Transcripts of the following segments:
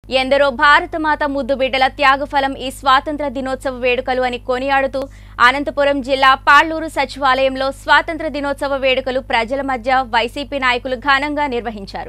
ఎందరో భారతమాత ముద్దు బిడ్డల త్యాగఫలం ఈ స్వాతంత్ర దినోత్సవ వేడుకలు అని కొనియాడుతూ అనంతపురం జిల్లా పాళ్లూరు సచివాలయంలో స్వాతంత్ర దినోత్సవ వేడుకలు ప్రజల మధ్య వైసీపీ నాయకులు ఘనంగా నిర్వహించారు.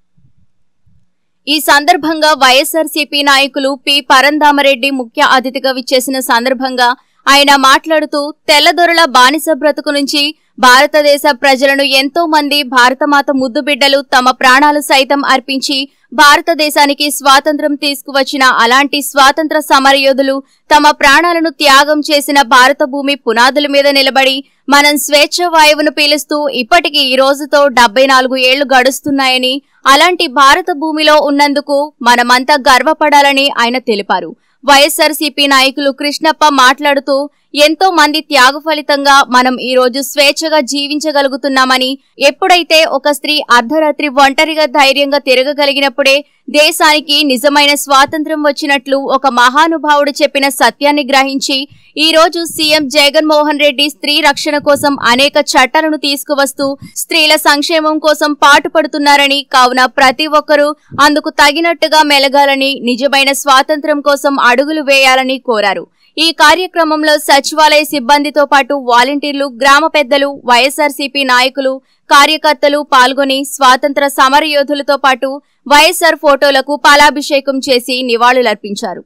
ఈ సందర్భంగా వైఎస్ఆర్సీపీ నాయకులు పి పరంధామరెడ్డి ముఖ్య అతిథిగా విచ్చేసిన సందర్భంగా ఆయన మాట్లాడుతూ తెల్లదొరల బానిస బ్రతుకు నుంచి భారతదేశ ప్రజలను ఎంతో మంది భారతమాత ముద్దు బిడ్డలు తమ ప్రాణాలు సైతం అర్పించి భారతదేశానికి స్వాతంత్ర్యం తీసుకువచ్చిన అలాంటి స్వాతంత్ర సమరయోధులు తమ ప్రాణాలను త్యాగం చేసిన భారత భూమి పునాదుల మీద నిలబడి మనం స్వేచ్ఛ వాయువును పీలుస్తూ ఇప్పటికీ ఈ రోజుతో 74 ఏళ్లు గడుస్తున్నాయని, అలాంటి భారత భూమిలో ఉన్నందుకు మనమంతా గర్వపడాలని ఆయన తెలిపారు. వైఎస్ఆర్సీపీ నాయకులు కృష్ణప్ప మాట్లాడుతూ ఎంతో మంది త్యాగ ఫలితంగా మనం ఈ రోజు స్వేచ్ఛగా జీవించగలుగుతున్నామని, ఎప్పుడైతే ఒక స్త్రీ అర్ధరాత్రి ఒంటరిగా ధైర్యంగా తిరగగలిగినప్పుడే దేశానికి నిజమైన స్వాతంత్ర్యం వచ్చినట్లు ఒక మహానుభావుడు చెప్పిన సత్యాన్ని గ్రహించి ఈ రోజు సీఎం జగన్మోహన్ రెడ్డి స్త్రీ రక్షణ కోసం అనేక చట్టాలను తీసుకువస్తూ స్త్రీల సంక్షేమం కోసం పాటుపడుతున్నారని, కావున ప్రతి ఒక్కరూ అందుకు తగినట్టుగా మెలగాలని, నిజమైన స్వాతంత్ర్యం కోసం అడుగులు వేయాలని కోరారు. ఈ కార్యక్రమంలో సచివాలయ సిబ్బందితో పాటు వాలంటీర్లు, గ్రామ పెద్దలు, వైఎస్ఆర్సీపీ నాయకులు, కార్యకర్తలు పాల్గొని స్వాతంత్ర సమరయోధులతో పాటు వైఎస్ఆర్ ఫోటోలకు పాలాభిషేకం చేసి నివాళులర్పించారు.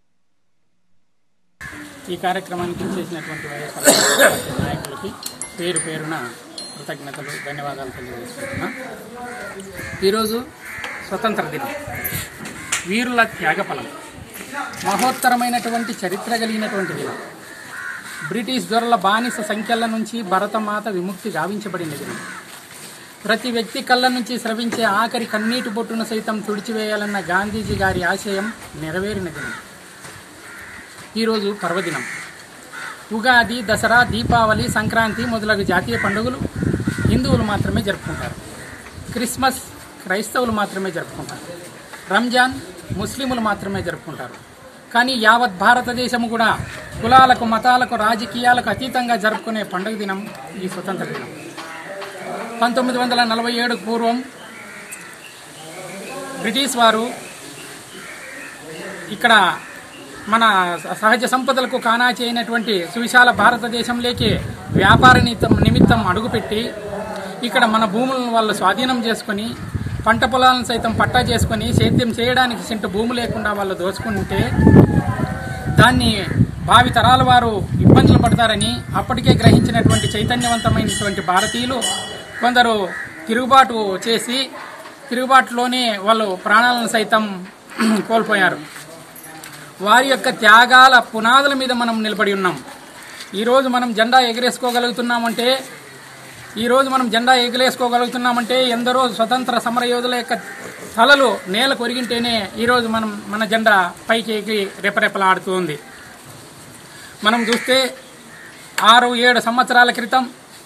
ఈ కార్యక్రమానికి చేసినటువంటి వైఎస్ఆర్ నాయకులకి పేరు పేరున కృతజ్ఞతలు, ధన్యవాదాలు తెలియజేస్తున్నా. ఈరోజు స్వతంత్ర దినం, వీరుల త్యాగఫలం, మహోత్తరమైనటువంటి చరిత్ర కలిగినటువంటి దినం. బ్రిటిష్ దొరల బానిస సంఖ్యల నుంచి భరతమాత విముక్తి గావించబడిన దినం. ప్రతి వ్యక్తి కళ్ళ నుంచి స్రవించే ఆఖరి కన్నీటి బొట్టును సైతం తుడిచివేయాలన్న గాంధీజీ గారి ఆశయం నెరవేరిన దినం. ఈరోజు పర్వదినం. ఉగాది, దసరా, దీపావళి, సంక్రాంతి మొదలగు జాతీయ పండుగలు హిందువులు మాత్రమే జరుపుకుంటారు. క్రిస్మస్ క్రైస్తవులు మాత్రమే జరుపుకుంటారు. రంజాన్ ముస్లింలు మాత్రమే జరుపుకుంటారు. కానీ యావత్ భారతదేశము కూడా కులాలకు, మతాలకు, రాజకీయాలకు అతీతంగా జరుపుకునే పండుగ దినం ఈ స్వతంత్ర దినం. 1947 పూర్వం బ్రిటిష్ వారు ఇక్కడ మన సహజ సంపదలకు కానాచి అయినటువంటి సువిశాల భారతదేశంలోకి వ్యాపార నిమిత్తం అడుగుపెట్టి ఇక్కడ మన భూములను వాళ్ళు స్వాధీనం చేసుకుని పంట పొలాలను సైతం పట్టా చేసుకుని సేద్యం చేయడానికి సెంటు భూమి లేకుండా వాళ్ళు దోచుకుంటే దాన్ని భావి తరాల వారు ఇబ్బందులు పడతారని అప్పటికే గ్రహించినటువంటి చైతన్యవంతమైనటువంటి భారతీయులు కొందరు తిరుగుబాటు చేసి తిరుగుబాటులోనే వాళ్ళు ప్రాణాలను సైతం కోల్పోయారు. వారి యొక్క త్యాగాల పునాదుల మీద మనం నిలబడి ఉన్నాం. ఈరోజు మనం జెండా ఎగరేసుకోగలుగుతున్నామంటే ఎందరో స్వతంత్ర సమరయోధుల యొక్క తలలు నేల కొరిగింటేనే ఈరోజు మన జెండా పైకి ఎగిరి రెపరెపలాడుతూ ఉంది. మనం చూస్తే 6-7 సంవత్సరాల క్రితం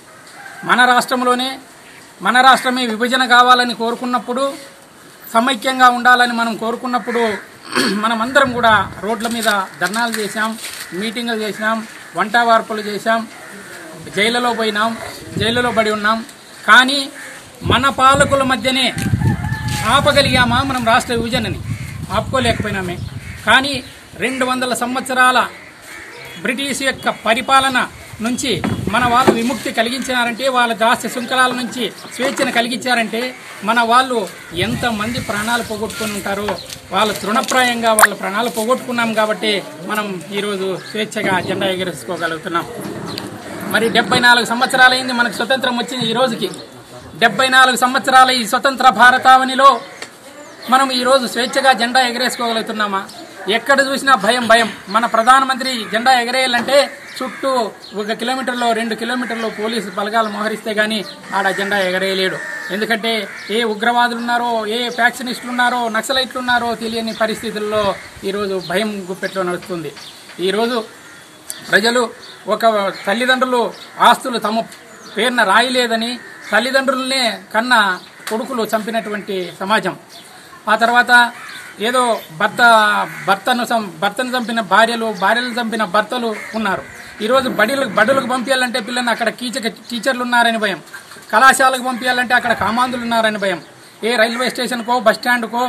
మన రాష్ట్రమే విభజన కావాలని కోరుకున్నప్పుడు, సమైక్యంగా ఉండాలని మనం కోరుకున్నప్పుడు మనమందరం కూడా రోడ్ల మీద ధర్నాలు చేశాం, మీటింగులు చేసినాం, వంట వార్పులు చేశాం, జైలులో పోయినాం, జైలులో పడి ఉన్నాం. కానీ మన పాలకుల మధ్యనే ఆపగలిగామా మనం రాష్ట్ర విభజనని? ఆపుకోలేకపోయినామే. కానీ 200 సంవత్సరాల బ్రిటిష్ యొక్క పరిపాలన నుంచి మన వాళ్ళు విముక్తి కలిగించారంటే, వాళ్ళ దాస్య శృంఖలాల నుంచి స్వేచ్ఛను కలిగించారంటే మన వాళ్ళు ఎంతమంది ప్రాణాలు పోగొట్టుకుని ఉంటారో వాళ్ళ తృణప్రాయంగా వాళ్ళ ప్రాణాలు పోగొట్టుకున్నాం కాబట్టి మనం ఈరోజు స్వేచ్ఛగా జెండా ఎగరేసుకోగలుగుతున్నాం. మరి 74 సంవత్సరాలైంది మనకు స్వతంత్రం వచ్చింది. ఈ రోజుకి 74 సంవత్సరాల ఈ స్వతంత్ర భారతావనిలో మనం ఈరోజు స్వేచ్ఛగా జెండా ఎగరేసుకోగలుగుతున్నామా? ఎక్కడ చూసినా భయం. మన ప్రధానమంత్రి జెండా ఎగరేయాలంటే చుట్టూ 1 కిలోమీటర్లో 2 కిలోమీటర్లో పోలీసు బలగాలు మోహరిస్తే గానీ ఆడ జెండా ఎగరేయలేడు. ఎందుకంటే ఏ ఉగ్రవాదులు ఉన్నారో, ఏ ఫ్యాక్షనిస్టులు ఉన్నారో, నక్సలైట్లు ఉన్నారో తెలియని పరిస్థితుల్లో ఈరోజు భయం గుప్పెట్లో నడుస్తుంది. ఈరోజు ప్రజలు ఒక తల్లిదండ్రులు ఆస్తులు తమ పేరున రాయలేదని తల్లిదండ్రులనే కన్న కొడుకులు చంపినటువంటి సమాజం. ఆ తర్వాత ఏదో భర్తను చంపిన భార్యలు చంపిన భర్తలు ఉన్నారు. ఈరోజు బడులకు పంపించాలంటే పిల్లల్ని అక్కడ టీచర్లు ఉన్నారని భయం, కళాశాలకు పంపించాలంటే అక్కడ కామాంధులు ఉన్నారని భయం, ఏ రైల్వే స్టేషన్కో బస్ స్టాండ్కో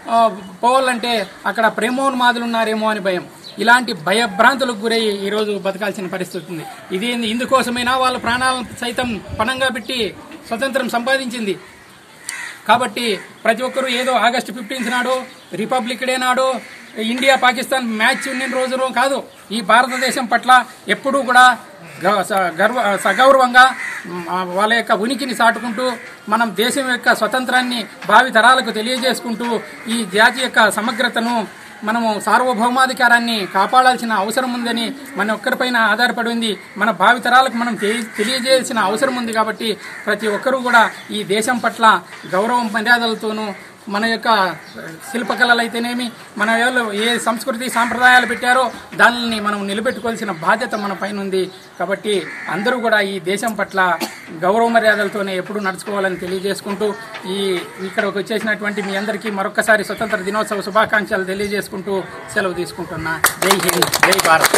పోవాలంటే అక్కడ ప్రేమోన్మాదులు ఉన్నారేమో అని భయం. ఇలాంటి భయభ్రాంతులకు గురై ఈరోజు బతకాల్సిన పరిస్థితి ఉంది. ఇది ఇందుకోసమైనా వాళ్ళ ప్రాణాలను సైతం పణంగా పెట్టి స్వతంత్రం సంపాదించింది. కాబట్టి ప్రతి ఒక్కరూ ఏదో ఆగస్టు 15 నాడు రిపబ్లిక్ డే నాడు ఇండియా పాకిస్తాన్ మ్యాచ్ ఉన్న రోజు కాదు. ఈ భారతదేశం పట్ల ఎప్పుడూ కూడా సగౌరవంగా వాళ్ళ యొక్క ఉనికిని చాటుకుంటూ మనం దేశం యొక్క స్వతంత్రాన్ని భావి తరాలకు తెలియజేసుకుంటూ ఈ జాతి యొక్క సమగ్రతను మనము సార్వభౌమాధికారాన్ని కాపాడాల్సిన అవసరం ఉందని మన ఒక్కరిపైన ఆధారపడి ఉంది. మన భావితరాలకు మనం తెలియజేయాల్సిన అవసరం ఉంది. కాబట్టి ప్రతి ఒక్కరూ కూడా ఈ దేశం పట్ల గౌరవం మర్యాదలతోనూ మన యొక్క శిల్పకళలు అయితేనేమి మన వాళ్ళు ఏ సంస్కృతి సాంప్రదాయాలు పెట్టారో దానిని మనం నిలబెట్టుకోవాల్సిన బాధ్యత మన పైన ఉంది. కాబట్టి అందరూ కూడా ఈ దేశం పట్ల గౌరవ మర్యాదలతోనే ఎప్పుడు నడుచుకోవాలని తెలియజేసుకుంటూ ఇక్కడికి వచ్చేసినటువంటి మీ అందరికీ మరొకసారి స్వతంత్ర దినోత్సవ శుభాకాంక్షలు తెలియజేసుకుంటూ సెలవు తీసుకుంటున్నా. జై హింద్, జై భారత్.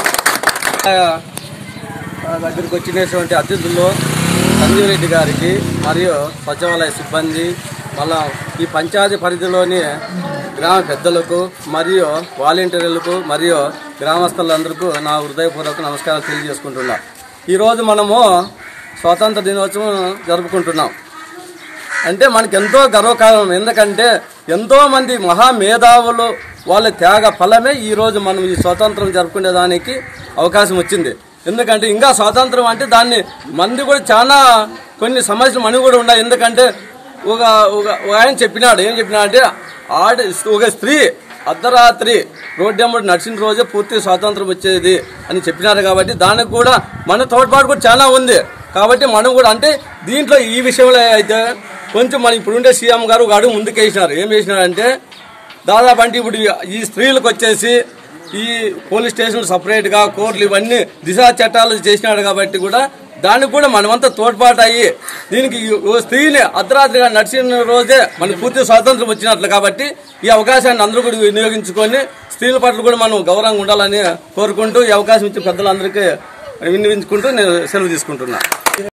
దగ్గరికి వచ్చినటువంటి అతిథుల్లో సంజీవ్ రెడ్డి గారికి మరియు సచివాలయ సిబ్బంది, మళ్ళా ఈ పంచాయతీ పరిధిలోని గ్రామ పెద్దలకు మరియు వాలంటీర్లకు మరియు గ్రామస్తులందరికీ నా హృదయపూర్వక నమస్కారాలు తెలియజేసుకుంటున్నా. ఈరోజు మనము స్వాతంత్ర దినోత్సవం జరుపుకుంటున్నాం. అంటే మనకు ఎంతో గర్వకారణం. ఎందుకంటే ఎంతోమంది మహామేధావులు వాళ్ళ త్యాగ ఫలమే ఈరోజు మనం ఈ స్వాతంత్రం జరుపుకునేదానికి అవకాశం వచ్చింది. ఎందుకంటే ఇంకా స్వాతంత్రం అంటే దాన్ని మంది కూడా చాలా కొన్ని సమస్యలు మనకు కూడా ఉన్నాయి. ఎందుకంటే ఒక ఆయన చెప్పినాడు, ఏం చెప్పినాడంటే ఒక స్త్రీ అర్ధరాత్రి రోడ్డెంబడి నడిచిన రోజే పూర్తి స్వాతంత్రం వచ్చేది అని చెప్పినారు. కాబట్టి దానికి కూడా మన తోడ్పాటు కూడా చాలా ఉంది. కాబట్టి మనం కూడా అంటే దీంట్లో ఈ విషయంలో అయితే కొంచెం మన ఇప్పుడుండే సీఎం గారు ఒక అడుగు ముందుకు వేసినారు. ఏం వేసినారంటే దాదాపు అంటే ఇప్పుడు ఈ స్త్రీలకు వచ్చేసి ఈ పోలీస్ స్టేషన్లు సపరేట్గా కోర్టులు ఇవన్నీ దిశా చట్టాలు చేసినాడు. కాబట్టి కూడా దానికి కూడా మనమంతా తోడ్పాటు అయ్యి దీనికి స్త్రీని అర్ధరాత్రిగా నడిచిన రోజే మనకు పూర్తి స్వాతంత్రం వచ్చినట్లు. కాబట్టి ఈ అవకాశాన్ని అందరూ కూడా వినియోగించుకొని స్త్రీల పట్ల కూడా మనం గౌరవంగా ఉండాలని కోరుకుంటూ ఈ అవకాశం ఇచ్చిన పెద్దలందరికీ వినియోగించుకుంటూ నేను సెలవు తీసుకుంటున్నా.